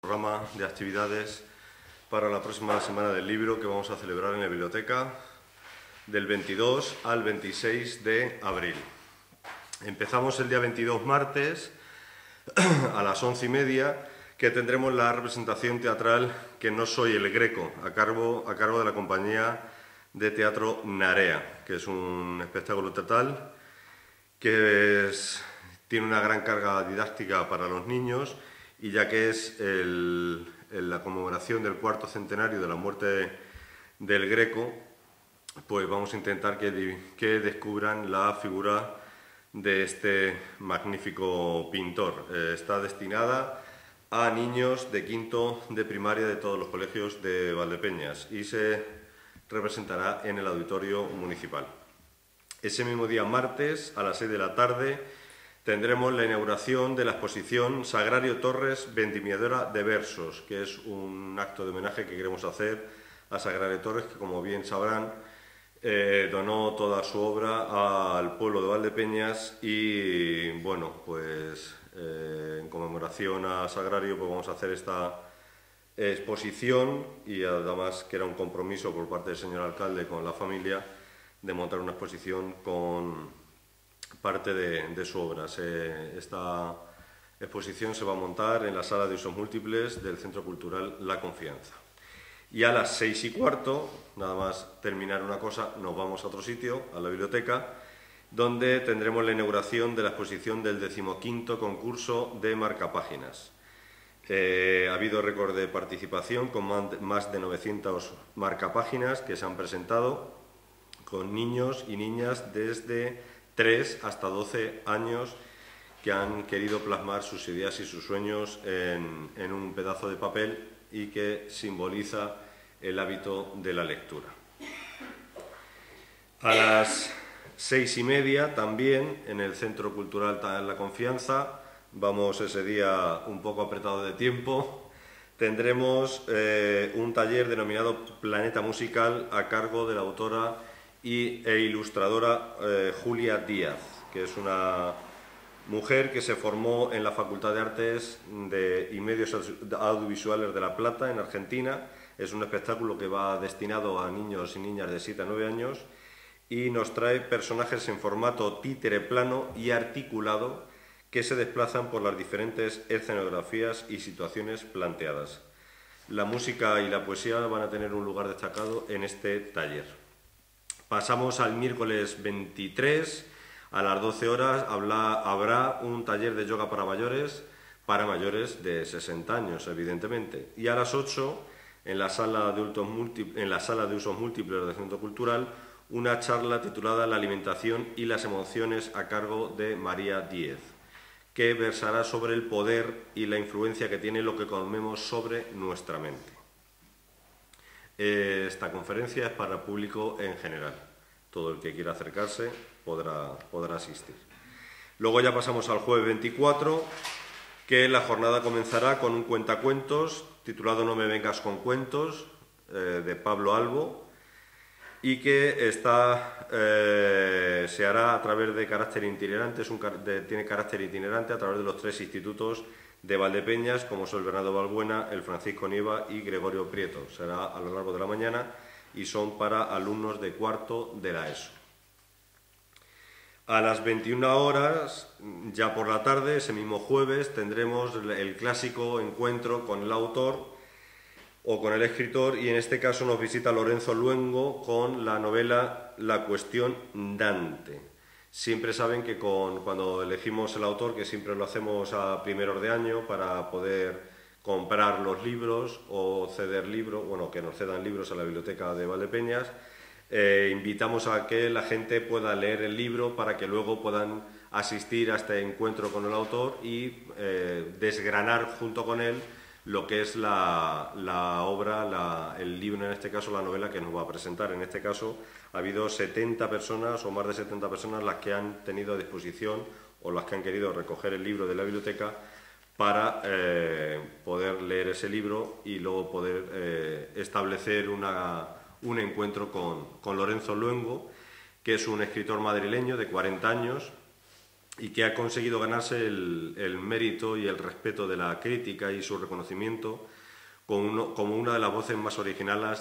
programa de actividades para la próxima Semana del Libro que vamos a celebrar en la biblioteca del 22 al 26 de abril. Empezamos el día 22 martes a las 11:30, que tendremos la representación teatral Que no soy el Greco, a cargo de la compañía de teatro Narea, que es un espectáculo teatral que tiene una gran carga didáctica para los niños, y ya que es la conmemoración del 4º centenario de la muerte del Greco, pues vamos a intentar que descubran la figura de este magnífico pintor. Está destinada a niños de quinto de primaria de todos los colegios de Valdepeñas y se representará en el auditorio municipal. Ese mismo día, martes, a las 6 de la tarde, tendremos la inauguración de la exposición Sagrario Torres, vendimiadora de versos, que es un acto de homenaje que queremos hacer a Sagrario Torres, que, como bien sabrán, donó toda su obra al pueblo de Valdepeñas y, bueno, pues en conmemoración a Sagrario pues vamos a hacer esta exposición, y además que era un compromiso por parte del señor alcalde con la familia de montar una exposición con parte de su obra. Esta exposición se va a montar en la sala de usos múltiples del Centro Cultural La Confianza. Y a las 6:15, nada más terminar una cosa, nos vamos a otro sitio, a la biblioteca, donde tendremos la inauguración de la exposición del 15º concurso de marcapáginas. Ha habido récord de participación con más de 900 marcapáginas que se han presentado, con niños y niñas desde 3 hasta 12 años que han querido plasmar sus ideas y sus sueños en un pedazo de papel y que simboliza el hábito de la lectura. A las 6:30 también en el Centro Cultural La Confianza, vamos ese día un poco apretado de tiempo, tendremos un taller denominado Planeta Musical a cargo de la autora e ilustradora Julia Díaz, que es una mujer que se formó en la Facultad de Artes y Medios Audiovisuales de La Plata, en Argentina. Es un espectáculo que va destinado a niños y niñas de 7 a 9 años y nos trae personajes en formato títere plano y articulado que se desplazan por las diferentes escenografías y situaciones planteadas. La música y la poesía van a tener un lugar destacado en este taller. Pasamos al miércoles 23, a las 12 horas habrá un taller de yoga para mayores de 60 años, evidentemente. Y a las 8, en la sala de usos múltiples del Centro Cultural, una charla titulada La alimentación y las emociones a cargo de María Díez, que versará sobre el poder y la influencia que tiene lo que comemos sobre nuestra mente. Esta conferencia es para el público en general. Todo el que quiera acercarse podrá asistir. Luego ya pasamos al jueves 24, que la jornada comenzará con un cuentacuentos titulado No me vengas con cuentos, de Pablo Albo, y que se hará a través de carácter itinerante, tiene carácter itinerante a través de los 3 institutos de Valdepeñas, como son el Bernardo Balbuena, el Francisco Nieva y Gregorio Prieto. Será a lo largo de la mañana y son para alumnos de 4º de la ESO. A las 21 horas, ya por la tarde, ese mismo jueves, tendremos el clásico encuentro con el autor o con el escritor, y en este caso nos visita Lorenzo Luengo con la novela La cuestión Dante. Siempre saben que cuando elegimos el autor, que siempre lo hacemos a primeros de año para poder comprar los libros o ceder libros, bueno, que nos cedan libros a la biblioteca de Valdepeñas, invitamos a que la gente pueda leer el libro para que luego puedan asistir a este encuentro con el autor y desgranar junto con él lo que es la obra, el libro, en este caso la novela que nos va a presentar. En este caso ha habido 70 personas o más de 70 personas las que han tenido a disposición o las que han querido recoger el libro de la biblioteca para poder leer ese libro y luego poder establecer un encuentro con Lorenzo Luengo, que es un escritor madrileño de 40 años y que ha conseguido ganarse el mérito y el respeto de la crítica y su reconocimiento como una de las voces más originales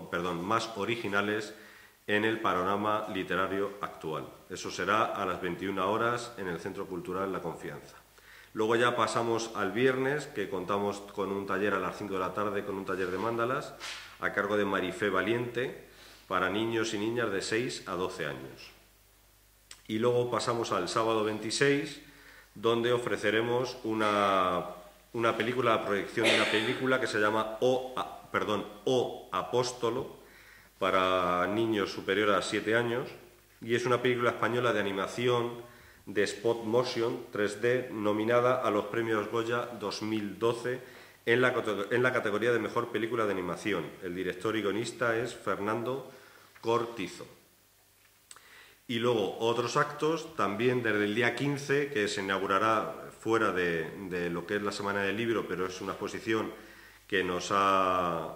en el panorama literario actual. Eso será a las 21 horas en el Centro Cultural La Confianza. Luego ya pasamos al viernes, que contamos con un taller a las 5 de la tarde, con un taller de mándalas, a cargo de Marifé Valiente, para niños y niñas de 6 a 12 años. Y luego pasamos al sábado 26, donde ofreceremos una película, la proyección de una película que se llama O Apóstolo, para niños superiores a 7 años, y es una película española de animación de Spot Motion 3D, nominada a los premios Goya 2012 en la categoría de Mejor Película de Animación. El director y guionista es Fernando Cortizo. Y luego otros actos, también desde el día 15, que se inaugurará fuera de lo que es la Semana del Libro, pero es una exposición que nos han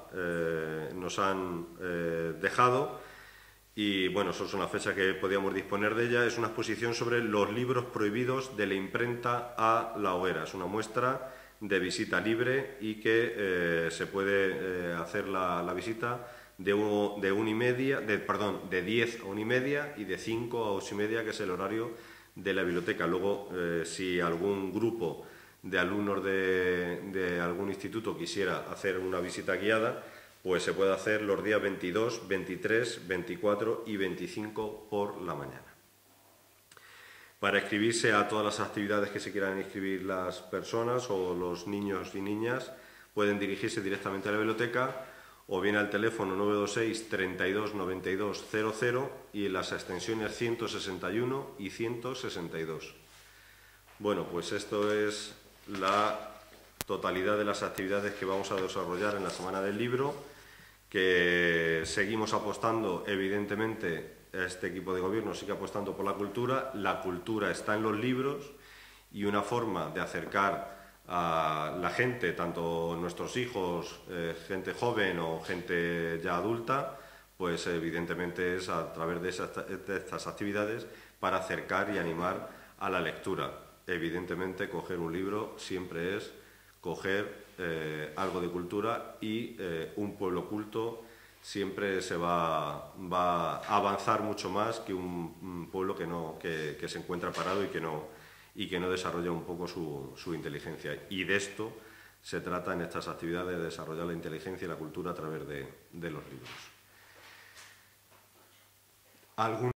dejado, y bueno, eso es una fecha que podíamos disponer de ella. Es una exposición sobre los libros prohibidos de la imprenta a la hoguera. Es una muestra de visita libre y que se puede hacer la visita de 10 a 1:30 y de 5 a 8:30, que es el horario de la biblioteca. Luego, si algún grupo de alumnos de algún instituto quisiera hacer una visita guiada, pues se puede hacer los días 22, 23, 24 y 25 por la mañana. Para inscribirse a todas las actividades que se quieran inscribir las personas o los niños y niñas, pueden dirigirse directamente a la biblioteca o bien al teléfono 926 32 92 00 y en las extensiones 161 y 162. Bueno, pues esto es la totalidad de las actividades que vamos a desarrollar en la Semana del Libro, que seguimos apostando, evidentemente, este equipo de gobierno sigue apostando por la cultura. La cultura está en los libros, y una forma de acercar a la gente, tanto nuestros hijos, gente joven o gente ya adulta, pues evidentemente es a través de estas actividades, para acercar y animar a la lectura. Evidentemente, coger un libro siempre es coger algo de cultura, y un pueblo culto siempre se va a avanzar mucho más que un pueblo que se encuentra parado y que no desarrolla un poco su inteligencia. Y de esto se trata en estas actividades, de desarrollar la inteligencia y la cultura a través de los libros.